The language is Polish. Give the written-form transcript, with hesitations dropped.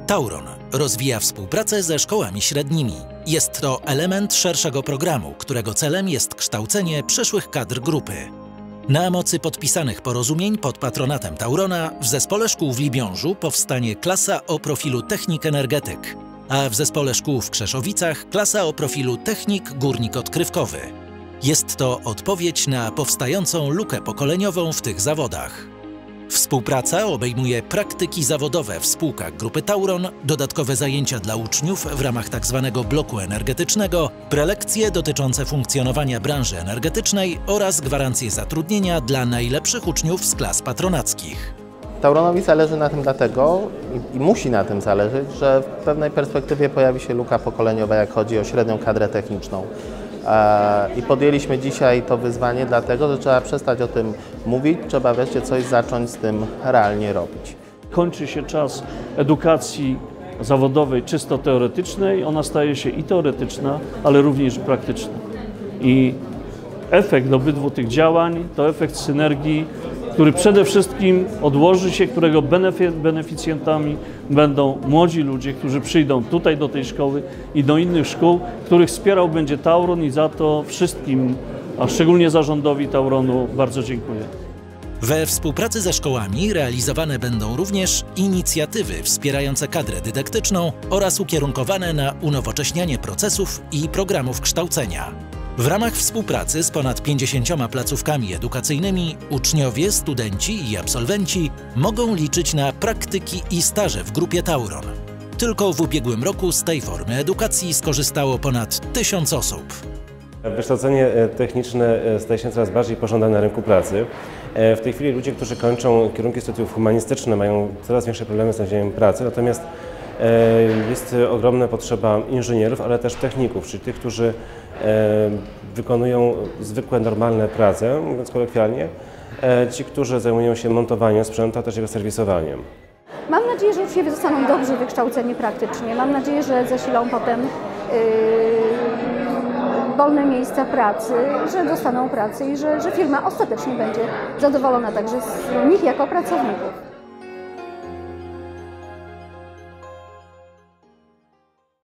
Tauron rozwija współpracę ze szkołami średnimi. Jest to element szerszego programu, którego celem jest kształcenie przyszłych kadr grupy. Na mocy podpisanych porozumień pod patronatem Taurona w Zespole Szkół w Libiążu powstanie klasa o profilu technik-energetyk, a w Zespole Szkół w Krzeszowicach klasa o profilu technik-górnik odkrywkowy. Jest to odpowiedź na powstającą lukę pokoleniową w tych zawodach. Współpraca obejmuje praktyki zawodowe w spółkach grupy Tauron, dodatkowe zajęcia dla uczniów w ramach tzw. bloku energetycznego, prelekcje dotyczące funkcjonowania branży energetycznej oraz gwarancje zatrudnienia dla najlepszych uczniów z klas patronackich. Tauronowi zależy na tym dlatego i musi na tym zależeć, że w pewnej perspektywie pojawi się luka pokoleniowa, jak chodzi o średnią kadrę techniczną. I podjęliśmy dzisiaj to wyzwanie dlatego, że trzeba przestać o tym mówić, trzeba wreszcie coś zacząć z tym realnie robić. Kończy się czas edukacji zawodowej czysto teoretycznej, ona staje się i teoretyczna, ale również praktyczna. I efekt obydwu tych działań to efekt synergii, który przede wszystkim odłoży się, którego beneficjentami będą młodzi ludzie, którzy przyjdą tutaj do tej szkoły i do innych szkół, których wspierał będzie Tauron i za to wszystkim, a szczególnie zarządowi Tauronu bardzo dziękuję. We współpracy ze szkołami realizowane będą również inicjatywy wspierające kadrę dydaktyczną oraz ukierunkowane na unowocześnianie procesów i programów kształcenia. W ramach współpracy z ponad 50 placówkami edukacyjnymi uczniowie, studenci i absolwenci mogą liczyć na praktyki i staże w grupie Tauron. Tylko w ubiegłym roku z tej formy edukacji skorzystało ponad 1000 osób. Wykształcenie techniczne staje się coraz bardziej pożądane na rynku pracy. W tej chwili ludzie, którzy kończą kierunki studiów humanistyczne, mają coraz większe problemy z znalezieniem pracy, natomiast jest ogromna potrzeba inżynierów, ale też techników, czyli tych, którzy wykonują zwykłe, normalne prace, mówiąc kolokwialnie, ci, którzy zajmują się montowaniem sprzętu, a też jego serwisowaniem. Mam nadzieję, że uczniowie zostaną dobrze wykształceni praktycznie. Mam nadzieję, że zasilą potem wolne miejsca pracy, że dostaną pracę i że firma ostatecznie będzie zadowolona także z nich jako pracowników.